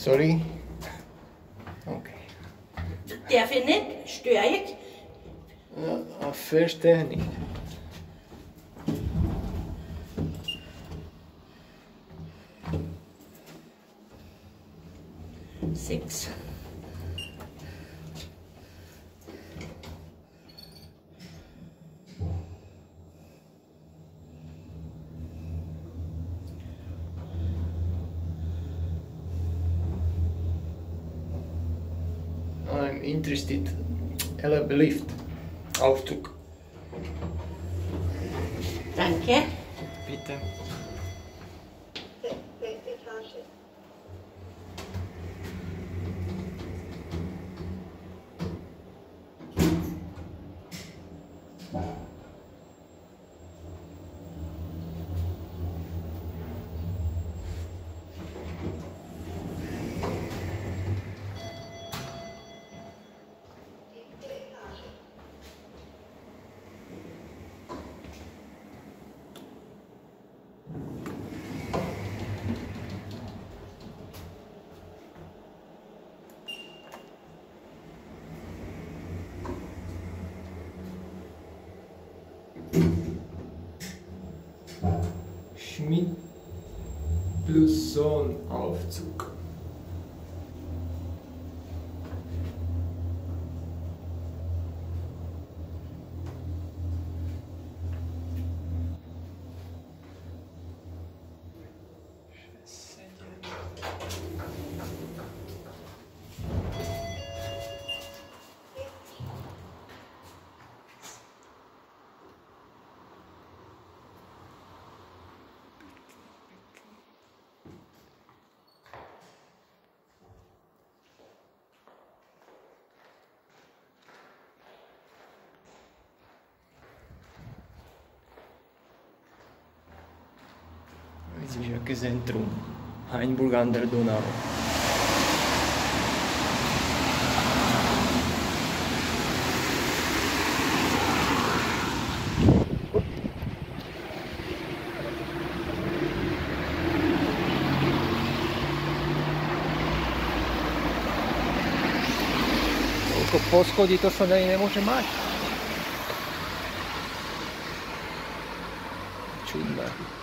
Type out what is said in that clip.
Sorry. Okay. Darf ich nicht? Störe ich? Ja, verstehe nicht. Sechs. I'm interested. Lift. Aufzug. Danke. Bitte. Schmidt plus Sohn Aufzug. Jetzt ist ein Zentrum. Hainburg an der Donau. Koľko poschodí to sa ani nemôže mať. Čudné.